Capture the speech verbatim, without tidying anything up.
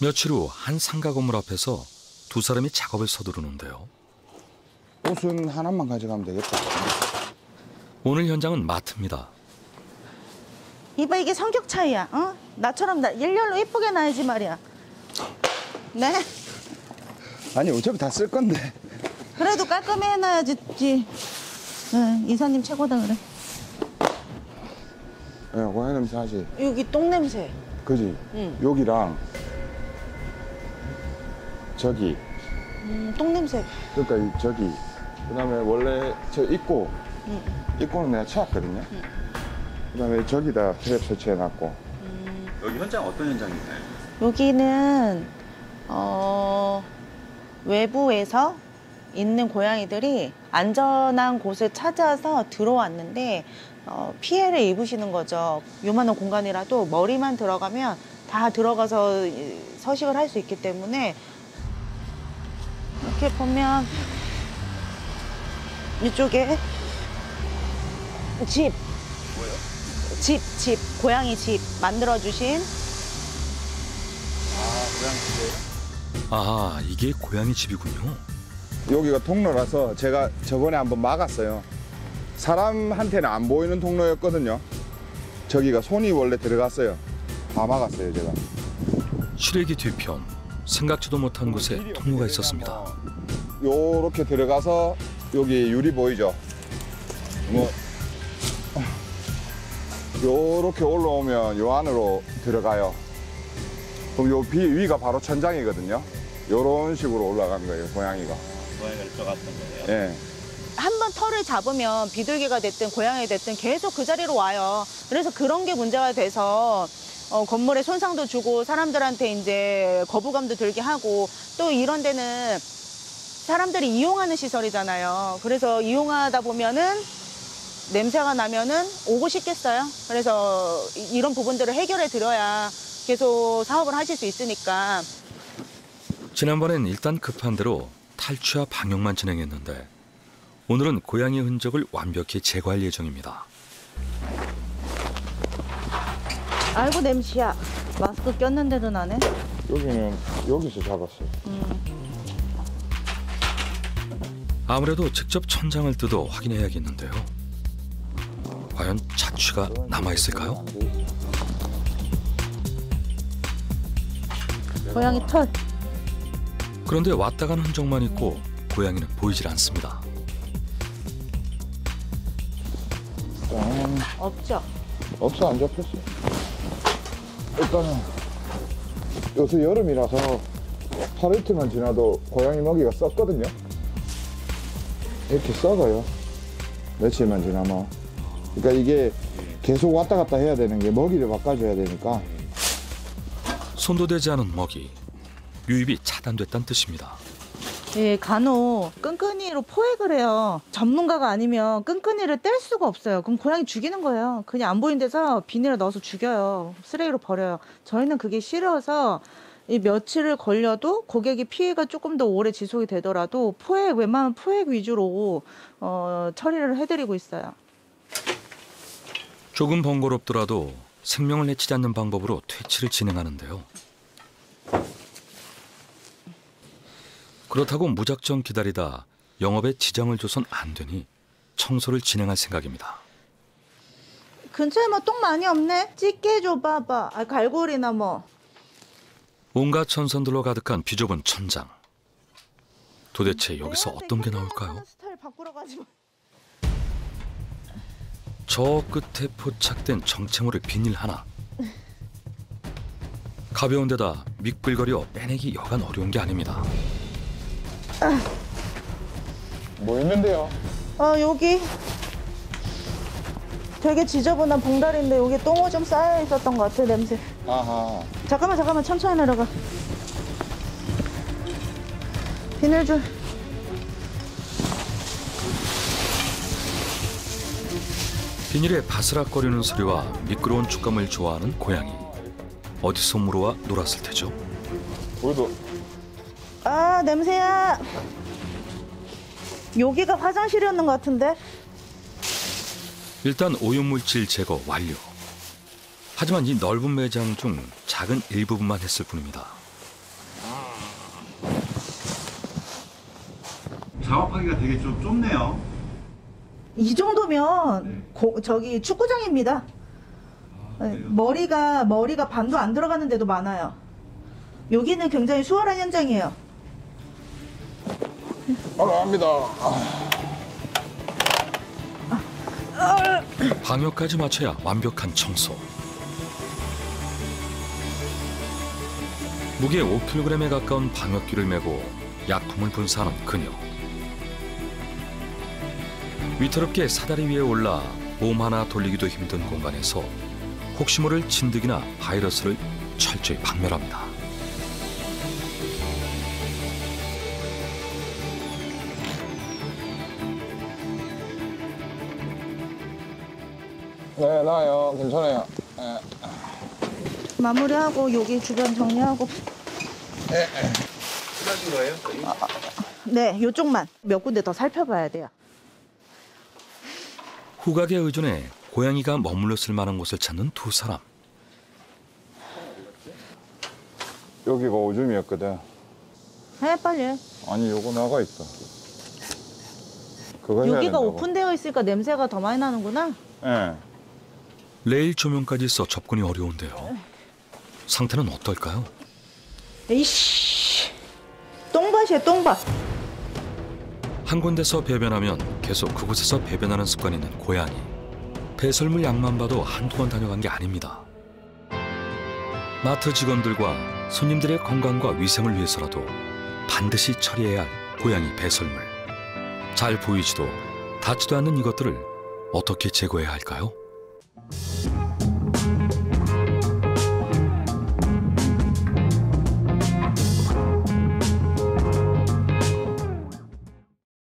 며칠 후 한 상가 건물 앞에서 두 사람이 작업을 서두르는데요. 옷은 하나만 가져가면 되겠다. 오늘 현장은 마트입니다. 이봐, 이게 성격 차이야. 어? 나처럼 나 일렬로 예쁘게 놔야지 말이야. 네? 아니 어차피 다 쓸 건데. 그래도 깔끔히 해놔야지. 응, 이사님 최고다 그래. 예, 고양이 냄새 하지. 여기 똥 냄새. 그지? 응. 여기랑 저기. 음, 똥 냄새. 그러니까 이 저기. 그다음에 원래 저 입구. 응. 입구는 내가 치웠거든요. 응. 그다음에 저기다 트랩 설치해놨고. 음. 여기 현장 어떤 현장인가요? 여기는 어, 외부에서 있는 고양이들이 안전한 곳을 찾아서 들어왔는데 어, 피해를 입으시는 거죠. 요만한 공간이라도 머리만 들어가면 다 들어가서 서식을 할 수 있기 때문에 이렇게 보면 이쪽에 집, 뭐요? 집, 집, 고양이 집 만들어주신. 아, 고양이 집이에요? 아, 이게 고양이 집이군요. 여기가 통로라서 제가 저번에 한번 막았어요. 사람한테는 안 보이는 통로였거든요. 저기가 손이 원래 들어갔어요. 다 막았어요, 제가. 시래기 뒤편, 생각지도 못한 곳에 통로가 있었습니다. 요렇게 들어가서 여기 유리 보이죠? 뭐 요렇게 올라오면 요 안으로 들어가요. 그럼 요 비 위가 바로 천장이거든요. 요런 식으로 올라간 거예요, 고양이가. 고양이를 들어갔던 거예요? 예. 한 번 털을 잡으면 비둘기가 됐든 고양이 됐든 계속 그 자리로 와요. 그래서 그런 게 문제가 돼서 어, 건물에 손상도 주고 사람들한테 이제 거부감도 들게 하고 또 이런 데는 사람들이 이용하는 시설이잖아요. 그래서 이용하다 보면은 냄새가 나면은 오고 싶겠어요. 그래서 이- 이런 부분들을 해결해 드려야 계속 사업을 하실 수 있으니까. 지난번엔 일단 급한 대로 탈취와 방역만 진행했는데 오늘은 고양이 흔적을 완벽히 제거할 예정입니다. 아이고 냄새야. 마스크 꼈는데도 나네. 여기는 여기서 잡았어요. 아무래도 직접 천장을 뜯어 확인해야겠는데요. 과연 자취가 남아있을까요? 고양이 털. 그런데 왔다 간 흔적만 있고 고양이는 보이질 않습니다. 짠. 없죠? 없어, 안 잡혔어. 일단은 요새 여름이라서 하루 이틀만 지나도 고양이 먹이가 썩거든요. 이렇게 썩어요. 며칠만 지나면. 그러니까 이게 계속 왔다 갔다 해야 되는 게 먹이를 바꿔줘야 되니까. 손도 대지 않은 먹이, 유입이 차단됐다는 뜻입니다. 예, 간혹 끈끈이로 포획을 해요. 전문가가 아니면 끈끈이를 뗄 수가 없어요. 그럼 고양이 죽이는 거예요. 그냥 안 보이는 데서 비닐에 넣어서 죽여요. 쓰레기로 버려요. 저희는 그게 싫어서 이 며칠을 걸려도 고객이 피해가 조금 더 오래 지속이 되더라도 포획, 웬만하면 포획 위주로 어, 처리를 해드리고 있어요. 조금 번거롭더라도 생명을 해치지 않는 방법으로 퇴치를 진행하는데요. 그렇다고 무작정 기다리다 영업에 지장을 줘선 안 되니 청소를 진행할 생각입니다. 근처에 뭐 똥 많이 없네? 찌개 줘봐봐. 아, 갈고리나 뭐. 온갖 천선들로 가득한 비좁은 천장. 도대체 여기서 어떤 게 나올까요? 스타일 바꾸러 가지 마. 저 끝에 포착된 정체모를 비닐 하나. 가벼운 데다 미끌거려 빼내기 여간 어려운 게 아닙니다. 뭐 있는데요? 어, 여기 되게 지저분한 봉다리인데 여기 똥오줌 쌓여 있었던 것 같아, 냄새. 아하. 잠깐만, 잠깐만, 천천히 내려가. 비닐줄. 비닐에 바스락거리는 소리와 미끄러운 촉감을 좋아하는 고양이. 어디서 물어와 놀았을 테죠? 우리도 아, 냄새야. 여기가 화장실이었는 것 같은데? 일단 오염물질 제거 완료. 하지만 이 넓은 매장 중 작은 일부분만 했을 뿐입니다. 작업하기가 되게 좀 좁네요. 이 정도면 네. 고- 저기 축구장입니다. 네, 그래요? 머리가 머리가 반도 안 들어가는 데도 많아요. 여기는 굉장히 수월한 현장이에요. 올라갑니다. 방역까지 마쳐야 완벽한 청소. 무게 오 킬로그램에 가까운 방역기를 메고 약품을 분사하는 그녀. 위태롭게 사다리 위에 올라 몸 하나 돌리기도 힘든 공간에서 혹시 모를 진드기나 바이러스를 철저히 박멸합니다. 네, 나요. 괜찮아요. 네. 마무리하고 여기 주변 정리하고. 끝나신 거예요? 네, 요쪽만 몇 군데 더 살펴봐야 돼요. 후각에 의존해 고양이가 머물렀을 만한 곳을 찾는 두 사람. 여기가 오줌이었거든. 해 빨리 해. 아니, 요거 나가 있다. 그거 해야 여기가 된다고. 오픈되어 있으니까 냄새가 더 많이 나는구나. 예. 레일 조명까지 써 접근이 어려운데요. 상태는 어떨까요? 이씨, 똥밭이야 똥밭. 한 군데서 배변하면 계속 그곳에서 배변하는 습관이 있는 고양이. 배설물 양만 봐도 한두 번 다녀간 게 아닙니다. 마트 직원들과 손님들의 건강과 위생을 위해서라도 반드시 처리해야 할 고양이 배설물. 잘 보이지도 닿지도 않는 이것들을 어떻게 제거해야 할까요?